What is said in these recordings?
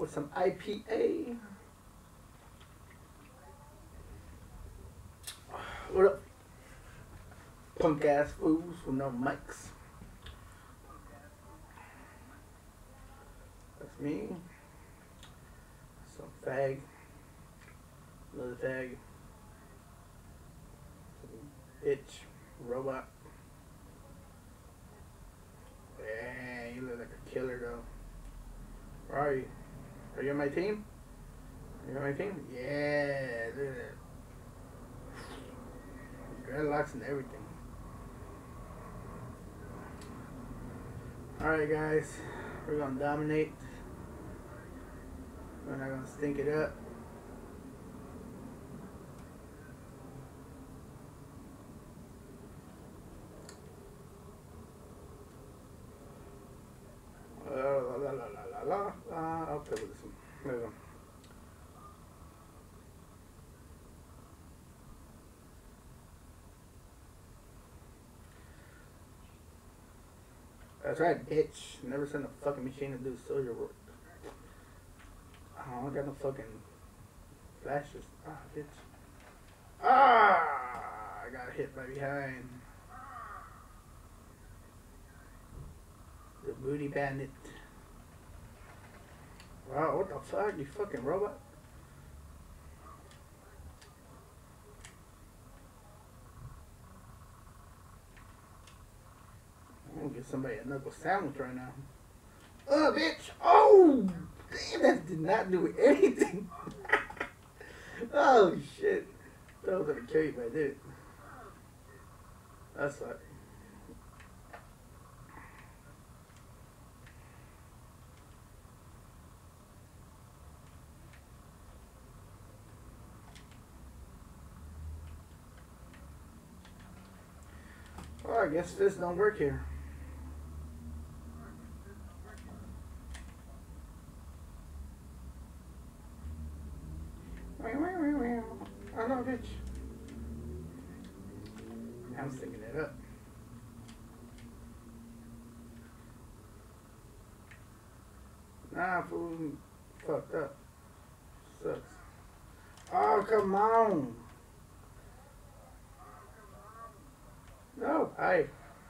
with some IPA. What up, punk ass fools with no mics? That's me. Some fag. Another fag. Some bitch. Robot. Yeah, you look like a killer though. Where are you? Are you on my team? Are you on my team? Yeah, look at that. Dreadlocks and everything. Alright guys, we're gonna dominate. We're not gonna stink it up. I'll play with this one. There we go. That's right, bitch. Never send a fucking machine to do soldier work. Oh, I got no fucking flashes. Ah, bitch. Ah! I got hit by behind. The booty bandit. Wow, what the fuck? You fucking robot? I'm gonna get somebody a knuckle sandwich right now. Oh, bitch! Oh! Damn, that did not do anything. Oh, shit. That was gonna kill you if I did it. That sucked. Well, I guess this don't work here. I know, bitch. I'm sticking it up. Nah, fool, fucked up. Sucks. Oh, come on. No, hi.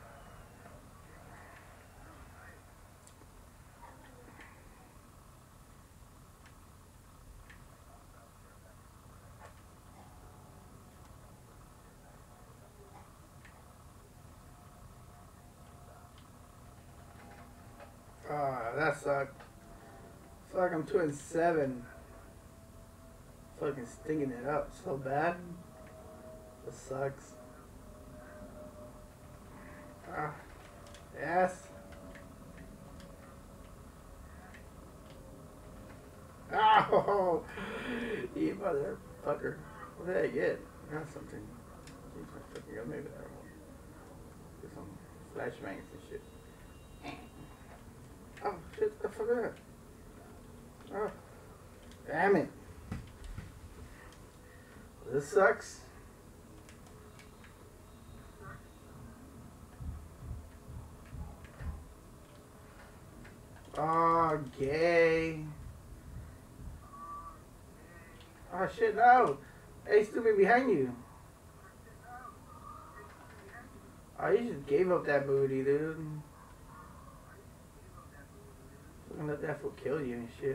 Ah, that sucked. Fuck, I'm 2-7. Fucking stinging it up so bad. That sucks. Ah, yes. Oh, you motherfucker. What did I get? I got something. Jeez, my fucking gun. Maybe that one. Get some flashbangs and shit. Oh, shit, what the fuck is that? Oh, damn it. This sucks. Oh, gay. Oh, shit, no. Hey, stupid, behind you. Oh, you just gave up that booty, dude. Fucking let that fool kill you and shit.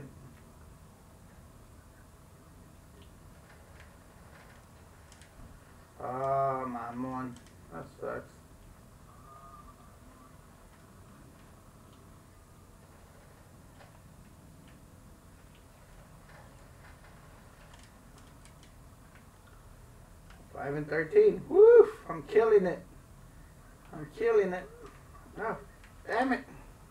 Oh, man. That sucks. Five and 13. Woo! I'm killing it. I'm killing it. Oh, damn it.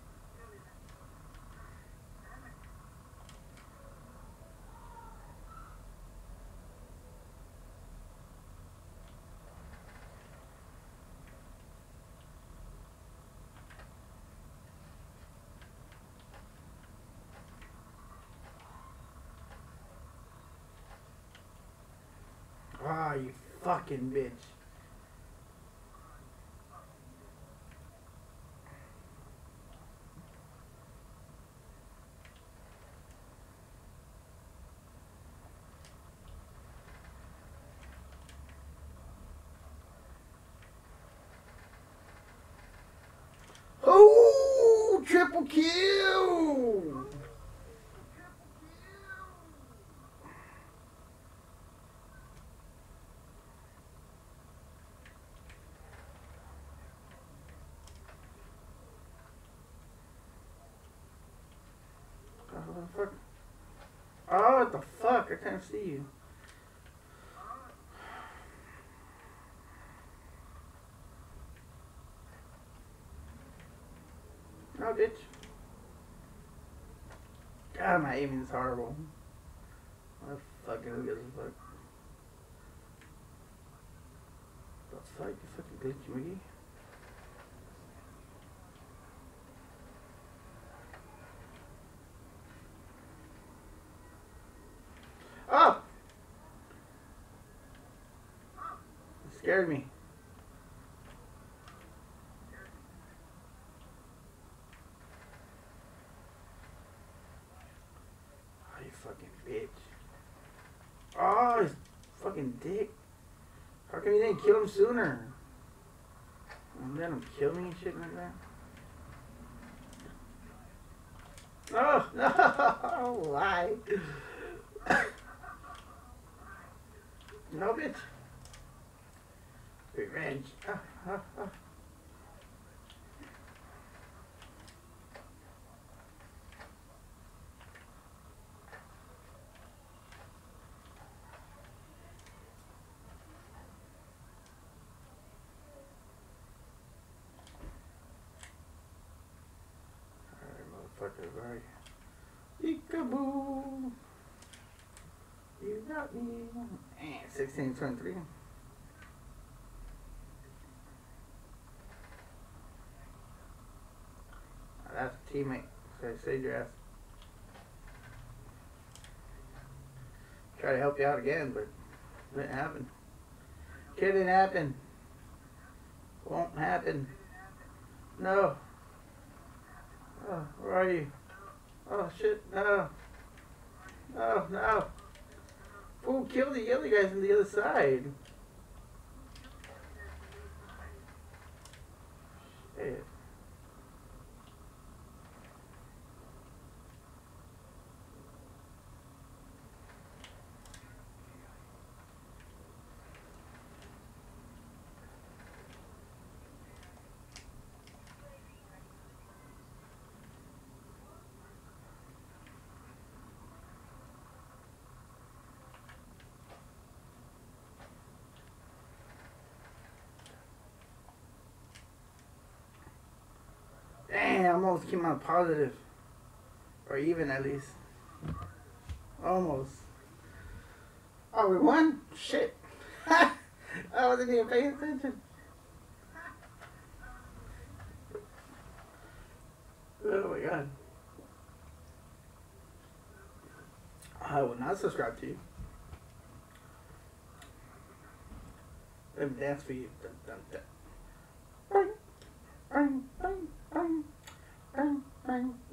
Ah, you fucking bitch. Oh, triple kill! Oh, what the fuck? Oh, what the fuck? I can't see you. No, bitch. God, my aiming is horrible. What the fuck? Who gives a fuck? The fuck? You fucking glitchy McGee? Oh! It scared me. Oh, you fucking bitch. Oh, his fucking dick. How come you didn't kill him sooner? And let him kill me and shit like that? Oh, no! Why? No, bitch. Revenge. Motherfucker, right? Peekaboo! You got me. And 1623. That's a teammate. So I saved your ass. Try to help you out again, but it didn't happen. Couldn't happen. Won't happen. No. Oh, where are you? Oh shit, no. No, no. Fool, kill the other guys on the other side. Shit. Damn, almost came out positive. Or even at least. Almost. Oh, we won? Shit. I wasn't even paying attention. Oh my god. I will not subscribe to you. Let me dance for you. Dun, dun, dun. Bang, bang, bang, bang, bang, bang.